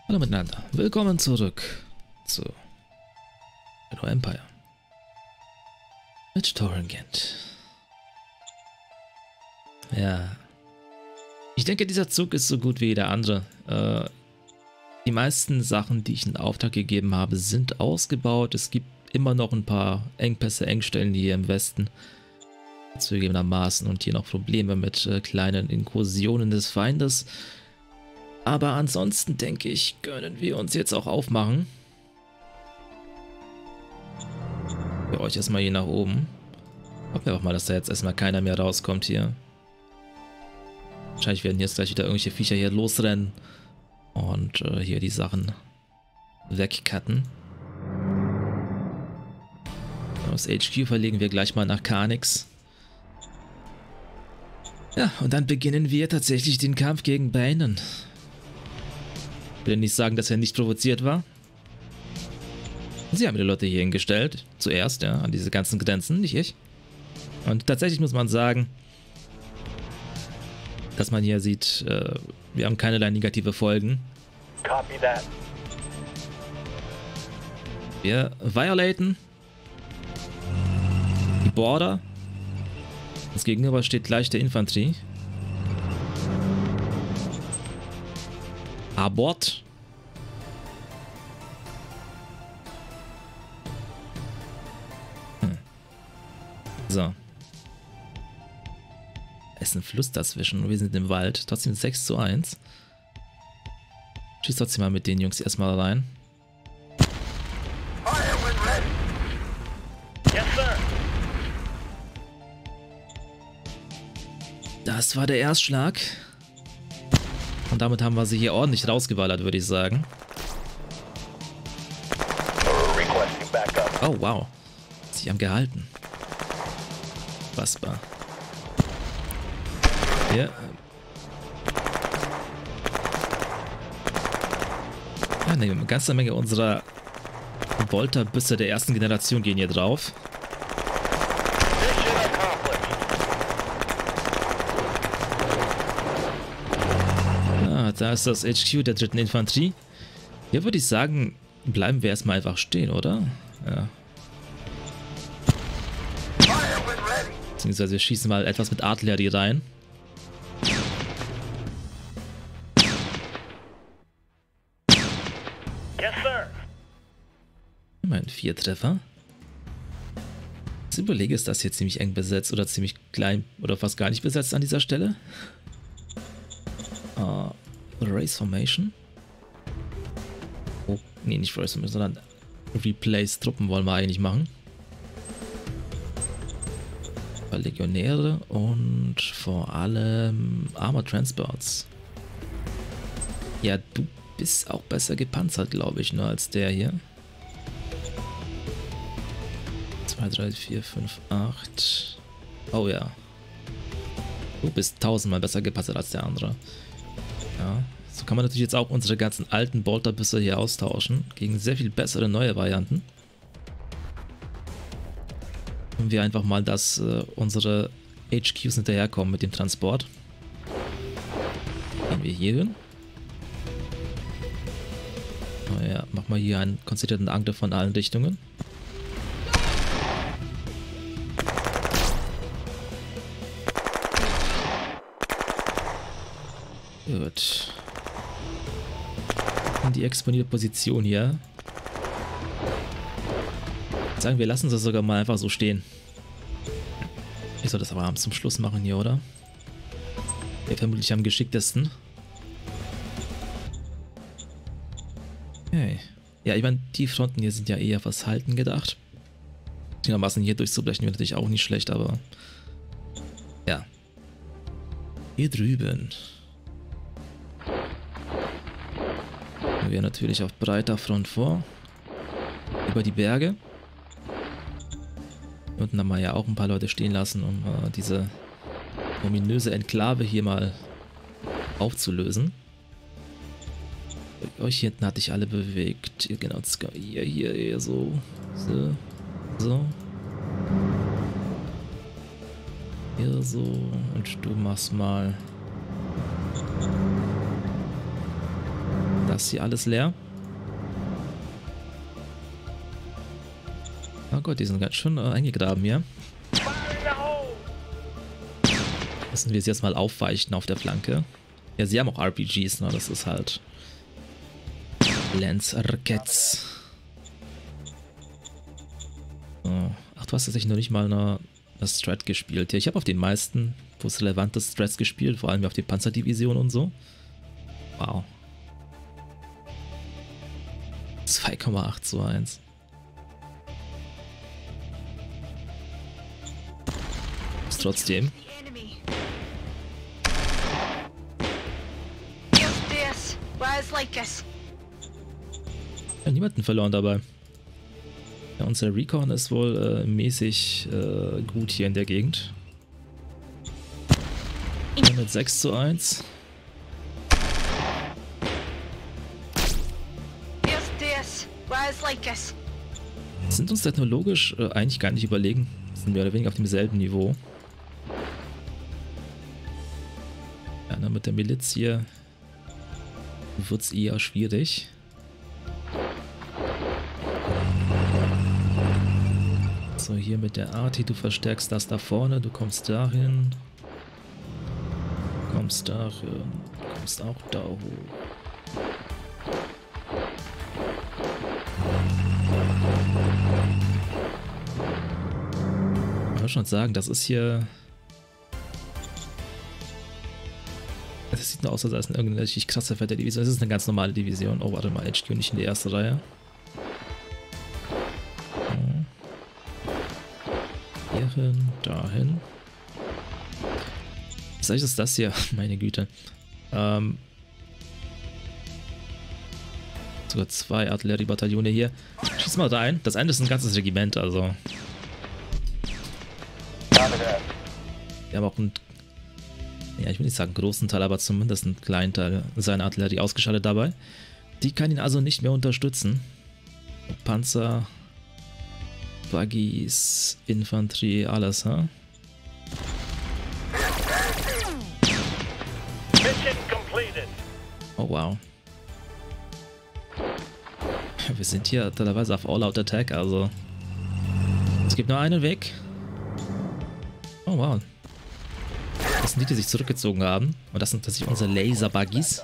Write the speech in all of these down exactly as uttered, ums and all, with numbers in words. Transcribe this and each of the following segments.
Hallo miteinander, willkommen zurück zu Shadow Empire mit Torengent. Ja, ich denke, dieser Zug ist so gut wie jeder andere. Äh, die meisten Sachen, die ich in Auftrag gegeben habe, sind ausgebaut. Es gibt immer noch ein paar Engpässe, Engstellen hier im Westen, zugegebenermaßen, und hier noch Probleme mit äh, kleinen Inkursionen des Feindes. Aber ansonsten denke ich, können wir uns jetzt auch aufmachen. Für euch erstmal hier nach oben. Hoffen wir einfach mal, dass da jetzt erstmal keiner mehr rauskommt hier. Wahrscheinlich werden jetzt gleich wieder irgendwelche Viecher hier losrennen und äh, hier die Sachen wegcutten. Das H Q verlegen wir gleich mal nach Carnix. Ja, und dann beginnen wir tatsächlich den Kampf gegen Banen. Ich will nicht sagen, dass er nicht provoziert war. Sie haben die Leute hier hingestellt. Zuerst, ja, an diese ganzen Grenzen, nicht ich. Und tatsächlich muss man sagen, dass man hier sieht, äh, wir haben keinerlei negative Folgen. Copy that. Wir violaten die Border. Das Gegenüber steht leichte Infanterie. Abort. Hm. So. Es ist ein Fluss dazwischen und wir sind im Wald. Trotzdem sechs zu eins. Schieß trotzdem mal mit den Jungs erstmal rein. Yes, sir. Das war der Erstschlag. Und damit haben wir sie hier ordentlich rausgeballert, würde ich sagen. Requesting backup. Oh, wow. Sie haben gehalten. Fassbar. Ja. Ja, ne, eine ganze Menge unserer Bolterbüsse der ersten Generation gehen hier drauf. Mission accomplished. Ah, da ist das H Q der dritten Infanterie. Hier würde ich sagen, bleiben wir erstmal einfach stehen, oder? Ja. Beziehungsweise wir schießen mal etwas mit Artillerie rein. Yes, sir. Immerhin vier Treffer. Ich überlege, ist das hier ziemlich eng besetzt oder ziemlich klein oder fast gar nicht besetzt an dieser Stelle? Uh, Race Formation. Oh, nee, nicht Race Formation, sondern Replace Truppen wollen wir eigentlich machen. Legionäre und vor allem Armor Transports. Ja, du bist auch besser gepanzert, glaube ich, nur als der hier. zwei, drei, vier, fünf, acht. Oh ja. Du bist tausendmal besser gepanzert als der andere. Ja. So kann man natürlich jetzt auch unsere ganzen alten Bolterbüsse hier austauschen gegen sehr viel bessere neue Varianten. Und wir einfach mal, dass äh, unsere H Qs hinterherkommen mit dem Transport. Gehen wir hier hin. Oh ja, machen wir hier einen konzentrierten Angriff von allen Richtungen. Gut. In die exponierte Position hier. Sagen wir, lassen sie sogar mal einfach so stehen. Ich soll das aber abends zum Schluss machen hier, oder? Wäre vermutlich am geschicktesten. Okay. Ja, ich meine, die Fronten hier sind ja eher fürs Halten gedacht. Deswegen hier durchzubrechen wäre natürlich auch nicht schlecht, aber... Ja. Hier drüben. Gehen wir natürlich auf breiter Front vor. Über die Berge. Unten haben wir ja auch ein paar Leute stehen lassen, um äh, diese ominöse Enklave hier mal aufzulösen. Euch hier hinten hatte ich alle bewegt. Hier, genau, hier, hier, hier, so, so, so. Hier so. Und du machst mal Das hier alles leer. Oh Gott, die sind ganz schön äh, eingegraben hier. Müssen wir sie jetzt mal aufweichen auf der Flanke. Ja, sie haben auch R P Gs, ne? Das ist halt Lance Arquettes. So. Ach, du hast tatsächlich noch nicht mal eine, eine Strat gespielt. Ja, ich habe auf den meisten relevante Strats gespielt, vor allem auf die Panzerdivision und so. Wow. zwei Komma acht zu eins. Ist trotzdem. Ja, niemanden verloren dabei. Ja, unser Recon ist wohl äh, mäßig äh, gut hier in der Gegend. Ja, mit sechs zu eins. Sind uns technologisch äh, eigentlich gar nicht überlegen. Sind mehr oder weniger auf demselben Niveau. Ja, ne, mit der Miliz hier wird es eher schwierig. So, hier mit der Arti, du verstärkst das da vorne, du kommst dahin. Du kommst dahin, du kommst auch da hoch. Ich muss schon sagen, das ist hier... Das sieht nur aus, als sei es eine irgendeine richtig krasse fette Division. Das ist eine ganz normale Division. Oh, warte mal, H Q nicht in die erste Reihe. Hierhin, dahin. Was ist das hier? Meine Güte. Ähm... Sogar zwei Artilleriebataillone hier. Schieß mal rein. Das eine ist ein ganzes Regiment, also... Wir haben auch einen, ja, ich will nicht sagen großen Teil, aber zumindest einen kleinen Teil seiner Artillerie ausgeschaltet dabei. Die kann ihn also nicht mehr unterstützen. Panzer, Buggies, Infanterie, alles, ha? Oh wow. Wir sind hier teilweise auf All-Out Attack, also es gibt nur einen Weg. Oh wow. Das sind die, die sich zurückgezogen haben. Und das sind tatsächlich unsere Laser-Buggies.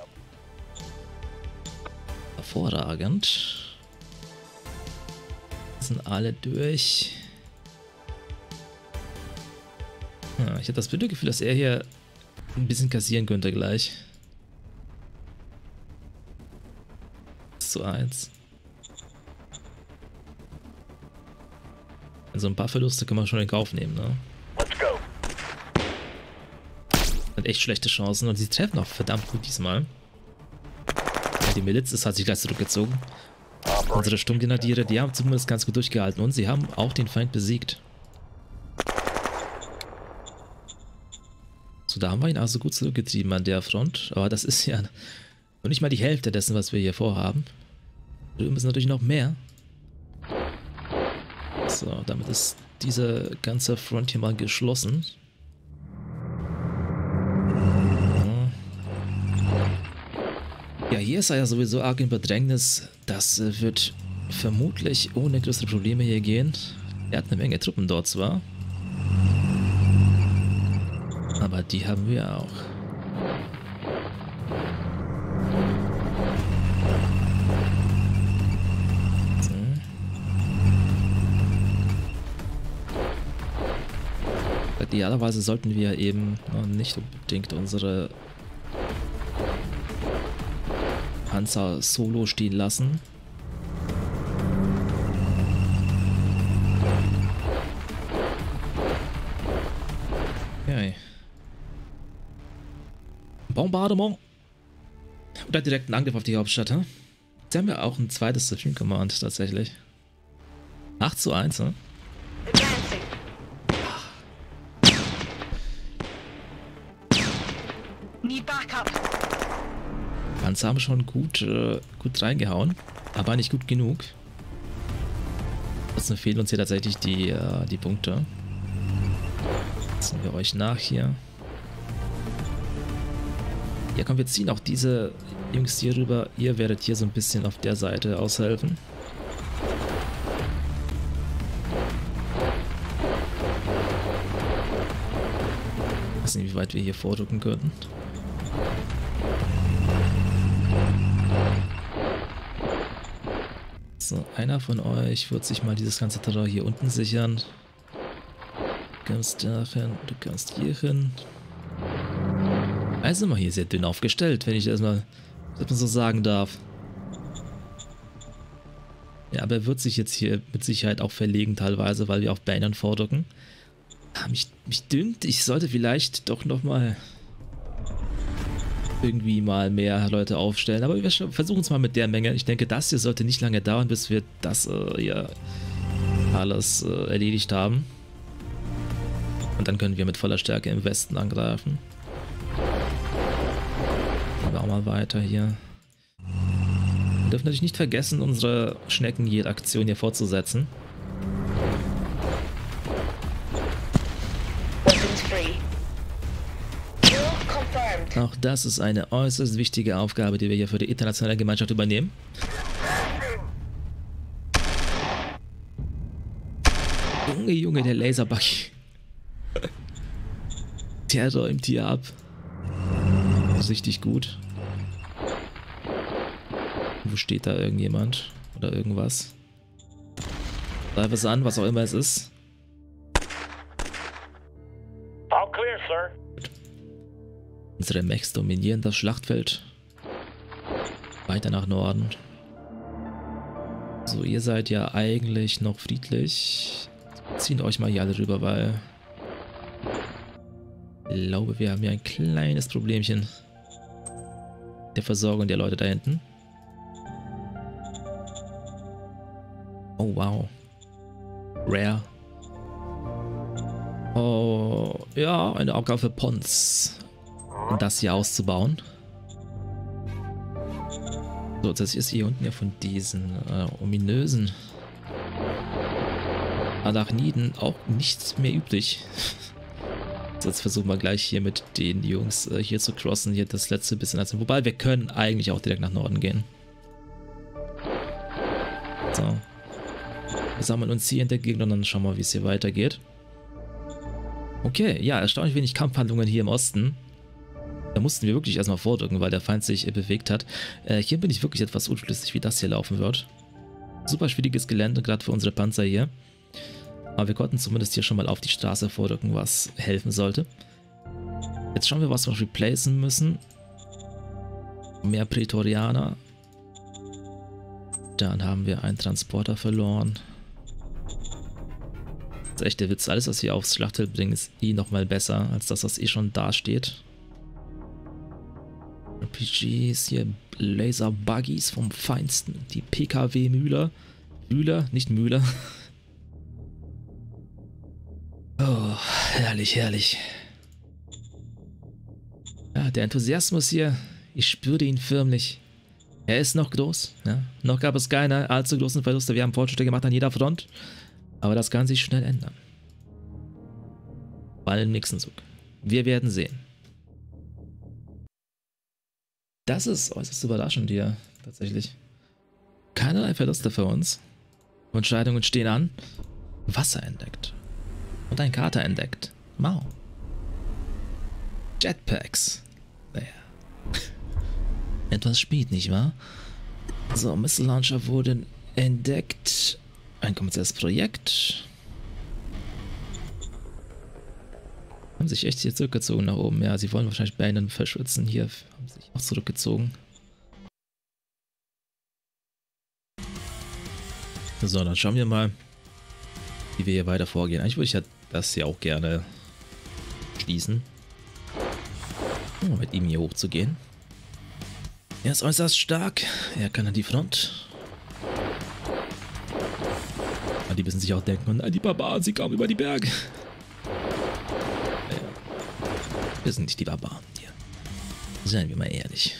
Hervorragend. Sind alle durch. Ja, ich habe das blöde Gefühl, dass er hier ein bisschen kassieren könnte gleich. eins zu eins. Also ein paar Verluste kann man schon in Kauf nehmen, ne? Hat echt schlechte Chancen und sie treffen auch verdammt gut diesmal. Ja, die Miliz ist, hat sich gleich zurückgezogen. Unsere Sturmgrenadiere, die haben zumindest ganz gut durchgehalten und sie haben auch den Feind besiegt. So, da haben wir ihn also gut zurückgetrieben an der Front. Aber das ist ja noch nicht mal die Hälfte dessen, was wir hier vorhaben. Drüben ist natürlich noch mehr. So, damit ist diese ganze Front hier mal geschlossen. Ja, hier ist er ja sowieso arg in Bedrängnis. Das äh, wird vermutlich ohne größere Probleme hier gehen. Er hat eine Menge Truppen dort zwar. Aber die haben wir auch. So. Idealerweise sollten wir eben noch nicht unbedingt unsere Panzer solo stehen lassen. Okay. Bombardement. Oder direkt einen Angriff auf die Hauptstadt, hm? Sie haben ja auch ein zweites Supreme Command tatsächlich. acht zu eins, ne? Panzer haben schon gut, äh, gut reingehauen, aber nicht gut genug. Trotzdem fehlen uns hier tatsächlich die, äh, die Punkte. Ziehen wir euch nach hier. Ja komm, wir ziehen auch diese Jungs hier rüber, ihr werdet hier so ein bisschen auf der Seite aushelfen. Ich weiß nicht, wie weit wir hier vordrücken könnten. So, einer von euch wird sich mal dieses ganze Terrain hier unten sichern. Du kannst dahin, du kannst hier hin. Also mal hier sehr dünn aufgestellt, wenn ich das mal, das mal so sagen darf. Ja, aber er wird sich jetzt hier mit Sicherheit auch verlegen teilweise, weil wir auf Bannern vordrücken. Ah, mich, mich dünnt, ich sollte vielleicht doch nochmal irgendwie mal mehr Leute aufstellen. Aber wir versuchen es mal mit der Menge. Ich denke, das hier sollte nicht lange dauern, bis wir das äh, hier alles äh, erledigt haben. Und dann können wir mit voller Stärke im Westen angreifen. Gehen wir auch mal weiter hier. Wir dürfen natürlich nicht vergessen, unsere Schneckenjäger-Aktion hier fortzusetzen. Auch das ist eine äußerst wichtige Aufgabe, die wir hier für die internationale Gemeinschaft übernehmen. Junge, Junge, der Laserbug. Der räumt hier ab. Richtig gut. Wo steht da irgendjemand? Oder irgendwas? Greif es an, was auch immer es ist. All clear, sir. Unsere Mechs dominieren das Schlachtfeld. Weiter nach Norden. So, ihr seid ja eigentlich noch friedlich. Zieht euch mal hier alle rüber, weil ich glaube, wir haben hier ein kleines Problemchen der Versorgung der Leute da hinten. Oh, wow. Rare. Oh, ja, eine Aufgabe für Pons. Um das hier auszubauen. So, das ist hier unten ja von diesen äh, ominösen Arachniden auch nichts mehr übrig. So, jetzt versuchen wir gleich hier mit den Jungs äh, hier zu crossen, hier das letzte bisschen. Also, wobei wir können eigentlich auch direkt nach Norden gehen. So. Wir sammeln uns hier in der Gegend und dann schauen wir, wie es hier weitergeht. Okay, ja, erstaunlich wenig Kampfhandlungen hier im Osten. Da mussten wir wirklich erstmal vordrücken, weil der Feind sich äh, bewegt hat. Äh, hier bin ich wirklich etwas unschlüssig, wie das hier laufen wird. Super schwieriges Gelände, gerade für unsere Panzer hier. Aber wir konnten zumindest hier schon mal auf die Straße vordrücken, was helfen sollte. Jetzt schauen wir, was wir replacen müssen. Mehr Prätorianer. Dann haben wir einen Transporter verloren. Das ist echt der Witz. Alles, was wir aufs Schlachtfeld bringen, ist eh nochmal besser als das, was eh schon da steht. R P Gs, hier Laser-Buggies vom Feinsten. Die P K W-Mühler. Mühler, nicht Mühler. Oh, herrlich, herrlich. Ja, der Enthusiasmus hier, ich spüre ihn förmlich. Er ist noch groß. Ja? Noch gab es keine allzu großen Verluste. Wir haben Fortschritte gemacht an jeder Front. Aber das kann sich schnell ändern. Vor allem im nächsten Zug. Wir werden sehen. Das ist äußerst überraschend hier, tatsächlich. Keinerlei Verluste für uns. Entscheidungen stehen an. Wasser entdeckt. Und ein Krater entdeckt. Wow. Jetpacks. Naja. Etwas spät, nicht wahr? So, Missile Launcher wurden entdeckt. Ein kommerzielles Projekt. Haben sich echt hier zurückgezogen nach oben. Ja, sie wollen wahrscheinlich Banden verschützen. Hier haben sich auch zurückgezogen. So, dann schauen wir mal, wie wir hier weiter vorgehen. Eigentlich würde ich ja das hier auch gerne schließen. Um mit ihm hier hochzugehen. Er ist äußerst stark. Er kann an die Front. Aber die müssen sich auch denken, nein, die Barbaren, sie kamen über die Berge. Naja. Wir sind nicht die Barbaren hier. Seien wir mal ehrlich.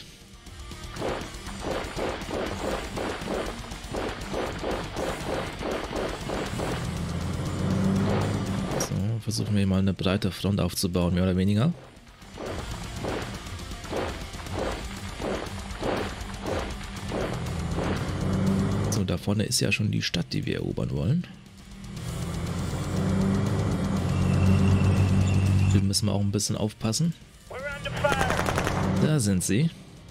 So, versuchen wir mal eine breite Front aufzubauen, mehr oder weniger. da vorne ist ja schon die Stadt, die wir erobern wollen. Hier müssen wir auch ein bisschen aufpassen. Da sind sie.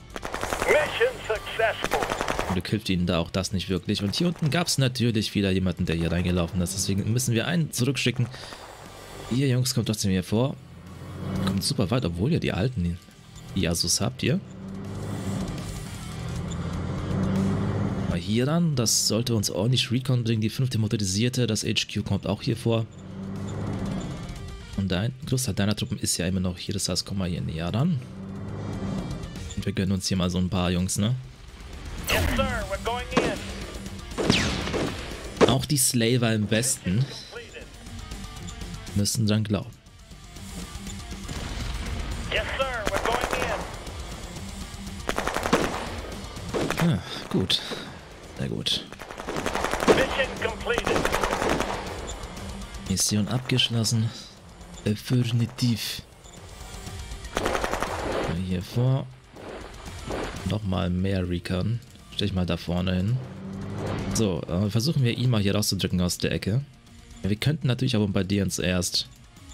Glück hilft ihnen da auch das nicht wirklich. Und hier unten gab es natürlich wieder jemanden, der hier reingelaufen ist. Deswegen müssen wir einen zurückschicken. Ihr Jungs kommt trotzdem hier vor. Kommt super weit, obwohl ihr die alten Iasus habt hier. Mal hier ran. Das sollte uns ordentlich Recon bringen. Die fünfte motorisierte. Das H Q kommt auch hier vor. Und ein Großteil deiner Truppen ist ja immer noch hier. Das heißt, komm mal hier näher ran. Und wir gönnen uns hier mal so ein paar Jungs, ne? Yes, sir. We're going in. Auch die Slaver im Westen müssen dran glauben. Yes, sir. We're going in. Ja, gut. Sehr gut. Mission completed. Mission abgeschlossen. Definitiv. Hier vor. Nochmal mehr Recon. Stell ich mal da vorne hin. So, äh, versuchen wir ihn mal hier rauszudrücken aus der Ecke. Ja, wir könnten natürlich aber bei dir zuerst.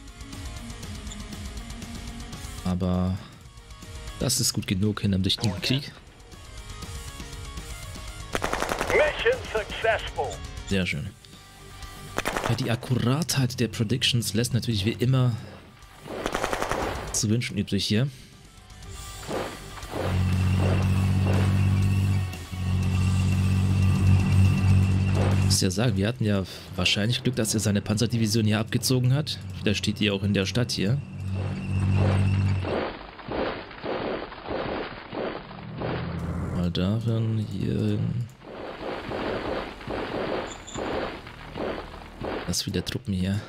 Aber das ist gut genug in einem richtigen Krieg. Mission successful. Sehr schön. Ja, die Akkuratheit der Predictions lässt natürlich wie immer zu wünschen übrig hier. Ich muss ja sagen, wir hatten ja wahrscheinlich Glück, dass er seine Panzerdivision hier abgezogen hat. Da steht die auch in der Stadt hier. Mal darin, hier. Das viele Truppen hier.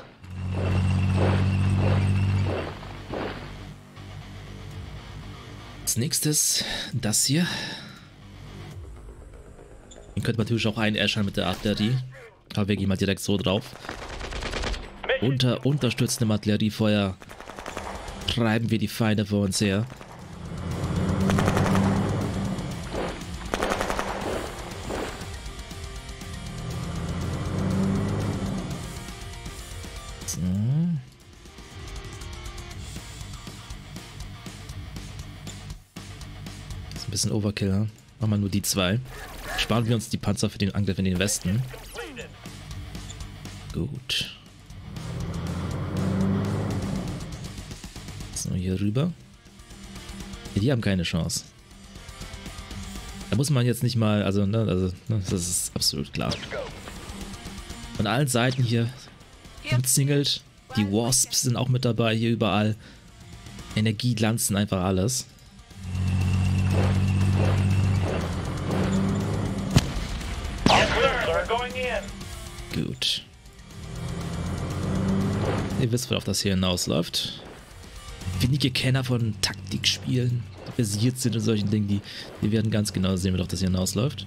Als nächstes das hier. Den könnte man natürlich auch einäschern mit der Artillerie. Aber wir gehen mal direkt so drauf. Unter unterstützendem Artilleriefeuer treiben wir die Feinde vor uns her. So. Das ist ein bisschen Overkill, ne? Machen wir nur die zwei. Sparen wir uns die Panzer für den Angriff in den Westen. Gut. So, hier rüber. Die haben keine Chance. Da muss man jetzt nicht mal, also, ne, also, ne, das ist absolut klar. Von allen Seiten hier umzingelt. Die Wasps sind auch mit dabei, hier überall. Energieglanzen, einfach alles. Gut. Ihr wisst, worauf das hier hinausläuft. Wenige Kenner von Taktikspielen, die versiert sind in solchen Dingen, die, die werden ganz genau sehen, worauf das hier hinausläuft.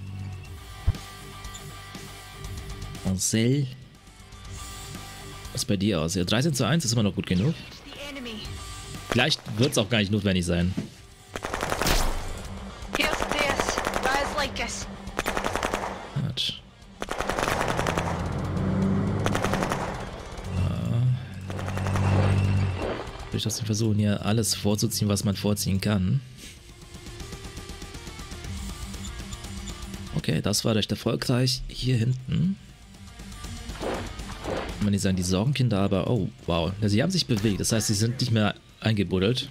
Marcel. Was ist bei dir aus? Ja, dreizehn zu eins ist immer noch gut genug. Vielleicht wird es auch gar nicht notwendig sein. Gut. Durch das wir versuchen hier alles vorzuziehen, was man vorziehen kann. Okay, das war recht erfolgreich. Hier hinten. Kann man nicht sagen, die Sorgenkinder, aber oh, wow. Ja, sie haben sich bewegt, das heißt, sie sind nicht mehr eingebuddelt.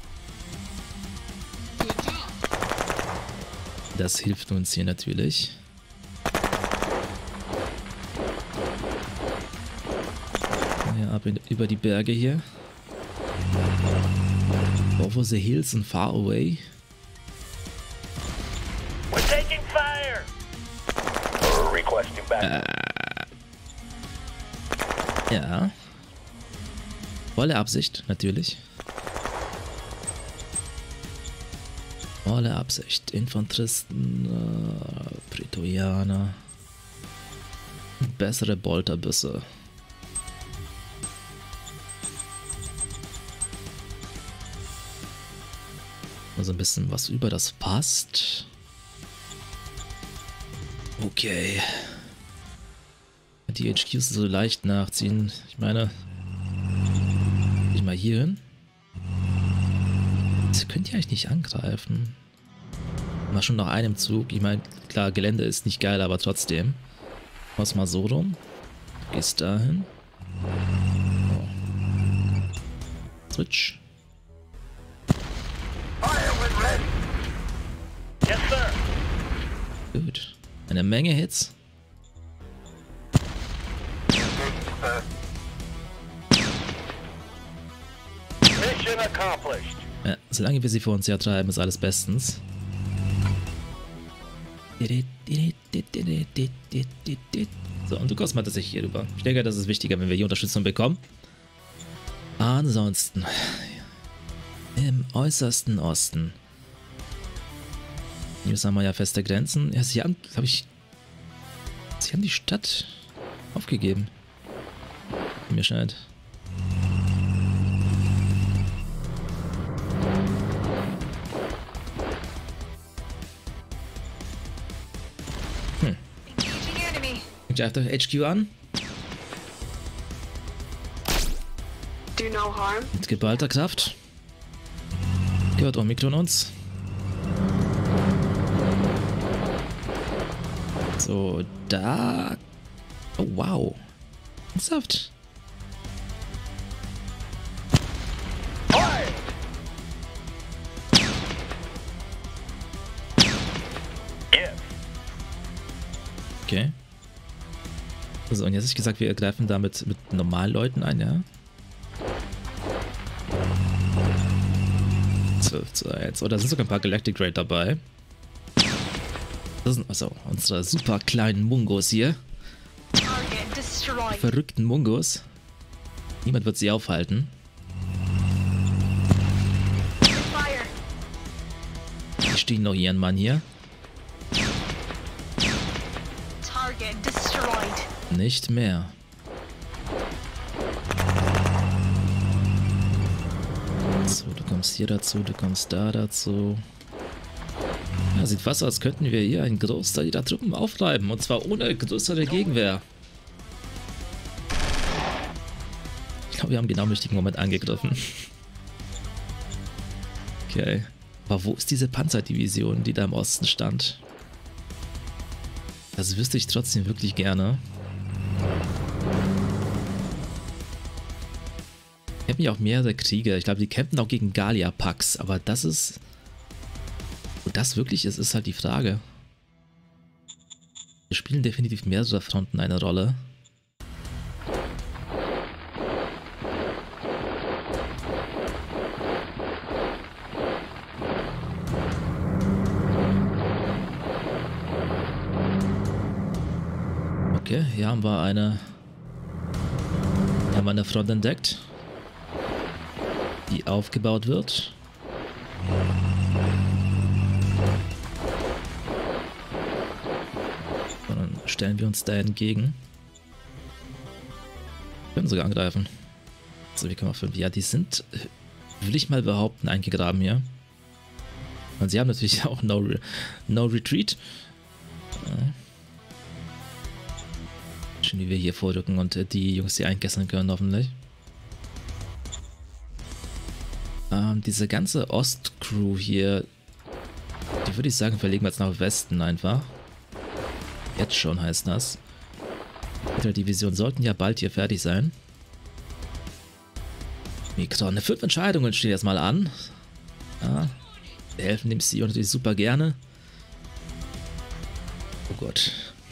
Das hilft uns hier natürlich. Ja, ab in, über die Berge hier. Over the hills and far away. We're taking fire. Requesting back. Äh, ja. Volle Absicht, natürlich. Volle Absicht. Infanteristen, äh, Prätorianer. Bessere Bolterbüsse. Also ein bisschen was über das passt. Okay. Die H Qs so leicht nachziehen. Ich meine, ich mal hier hin. Sie könnt ihr eigentlich nicht angreifen. Mal schon nach einem Zug. Ich meine, klar, Gelände ist nicht geil, aber trotzdem. Mach's mal so rum. Gehst dahin. Oh. Switch. Yes, sir. Gut. Eine Menge Hits. Mission accomplished. Ja, solange wir sie vor uns hertreiben, ist alles bestens. So, und du kommst mal tatsächlich hier rüber. Ich denke, das ist wichtiger, wenn wir hier Unterstützung bekommen. Ansonsten. Im äußersten Osten. Hier haben wir ja feste Grenzen. Ja, sie haben, glaube ich... Sie haben die Stadt aufgegeben. Wie mir scheint. Hm. Fängt ja H Q an. Do no harm. Mit geballter Kraft. Gehört Omikron uns. So, da... Oh, wow. Ernsthaft? Okay. Also, und jetzt habe ich gesagt, wir greifen damit mit normalen Leuten ein, ja? zwölf zu eins. Oh, da sind sogar ein paar Galactic Raid dabei. Das sind also unsere super kleinen Mungos hier. Die verrückten Mungos. Niemand wird sie aufhalten. Die stehen noch hier, ein Mann hier. Nicht mehr. So, du kommst hier dazu, du kommst da dazu. Ja, sieht fast aus, als könnten wir hier einen Großteil der Truppen auftreiben. Und zwar ohne größere Gegenwehr. Ich glaube, wir haben genau im richtigen Moment angegriffen. Okay. Aber wo ist diese Panzerdivision, die da im Osten stand? Das wüsste ich trotzdem wirklich gerne. Ich habe ja auch mehrere Kriege. Ich glaube, die kämpfen auch gegen Gallia-Pax. Aber das ist... Wo das wirklich ist, ist halt die Frage. Wir spielen definitiv mehrere Fronten eine Rolle. Okay, hier haben wir eine... Hier haben wir eine Front entdeckt, die aufgebaut wird. Und dann stellen wir uns da entgegen. Wir können sogar angreifen. So, wie kann man fünf? Ja, die sind, will ich mal behaupten, eingegraben hier. Und sie haben natürlich auch No, Re no Retreat. Ja. Schön, wie wir hier vorrücken und äh, die Jungs hier einkesseln können, hoffentlich. Ähm, diese ganze Ostcrew hier, die würde ich sagen, verlegen wir jetzt nach Westen einfach. Jetzt schon heißt das. Die Division sollten ja bald hier fertig sein. Mikron, fünf Entscheidungen stehen jetzt mal an. Ja, wir helfen dem C E O natürlich super gerne. Oh Gott.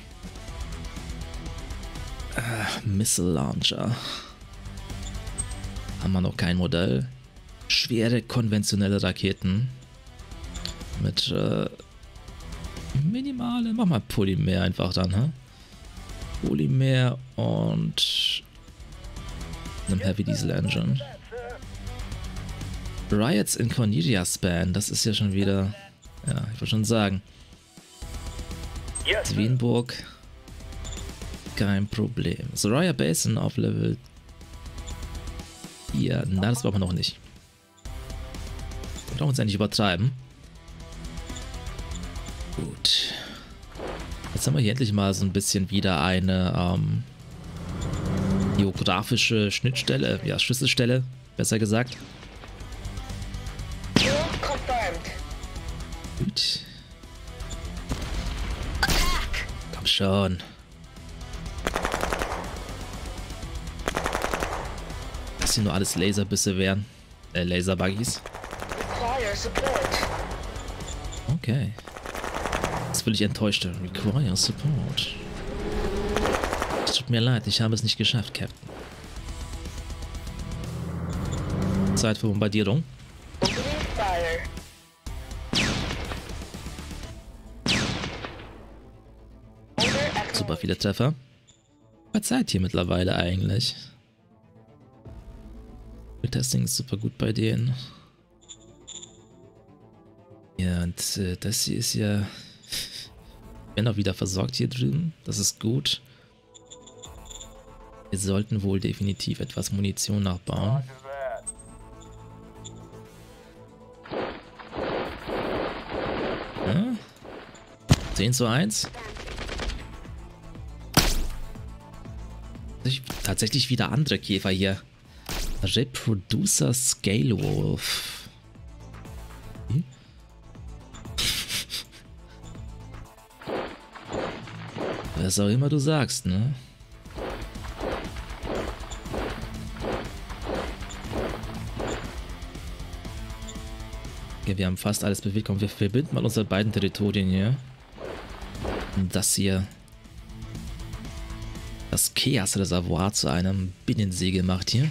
Äh, Missile Launcher. Haben wir noch kein Modell. Schwere konventionelle Raketen. Mit äh, minimale. Mach mal Polymer einfach dann, hä? Polymer und einem Heavy Diesel Engine. Riots in Cornelia Span, das ist ja schon wieder. Ja, ich wollte schon sagen. Zwienburg. Kein Problem. Soraya Basin auf Level vier. Na, das brauchen wir noch nicht. Wir brauchen uns ja nicht übertreiben. Gut. Jetzt haben wir hier endlich mal so ein bisschen wieder eine ähm, geografische Schnittstelle, ja, Schlüsselstelle, besser gesagt. Kill confirmed. Gut. Komm schon. Dass hier nur alles Laserbisse wären. Äh, Laserbuggies. Require support. Okay. Jetzt will ich enttäuscht. Require support. Es tut mir leid, ich habe es nicht geschafft, Captain. Zeit für Bombardierung. Opening fire. Order Super viele Treffer. Was Zeit hier mittlerweile eigentlich? Testing ist super gut bei denen. Ja, und äh, das hier ist ja... Ich bin auch wieder versorgt hier drüben. Das ist gut. Wir sollten wohl definitiv etwas Munition nachbauen. Ja? zehn zu eins. Tatsächlich wieder andere Käfer hier. Reproducer Scale Wolf. Hm? Was auch immer du sagst, ne? Okay, wir haben fast alles bewegt. Komm, wir verbinden mal unsere beiden Territorien hier. Und das hier. Das Chaos Reservoir zu einem Binnensee gemacht hier.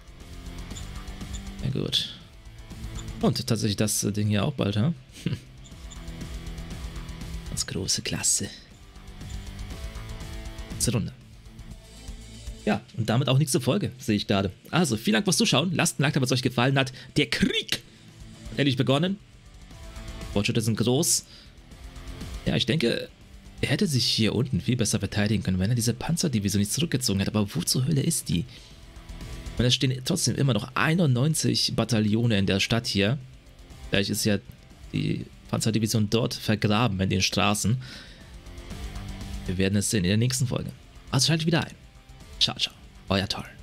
Ja gut. Und tatsächlich das Ding hier auch bald, ha? Hm. Ganz große Klasse. Letzte Runde. Ja, und damit auch nächste Folge, sehe ich gerade. Also, vielen Dank fürs Zuschauen. Lasst ein Like da, was euch gefallen hat. Der Krieg hat endlich begonnen. Fortschritte sind groß. Ja, ich denke, er hätte sich hier unten viel besser verteidigen können, wenn er diese Panzerdivision nicht zurückgezogen hätte. Aber wo zur Hölle ist die? Und es stehen trotzdem immer noch einundneunzig Bataillone in der Stadt hier. Vielleicht ist ja die Panzerdivision dort vergraben in den Straßen. Wir werden es sehen in der nächsten Folge. Also schaltet wieder ein. Ciao, ciao. Euer Tor.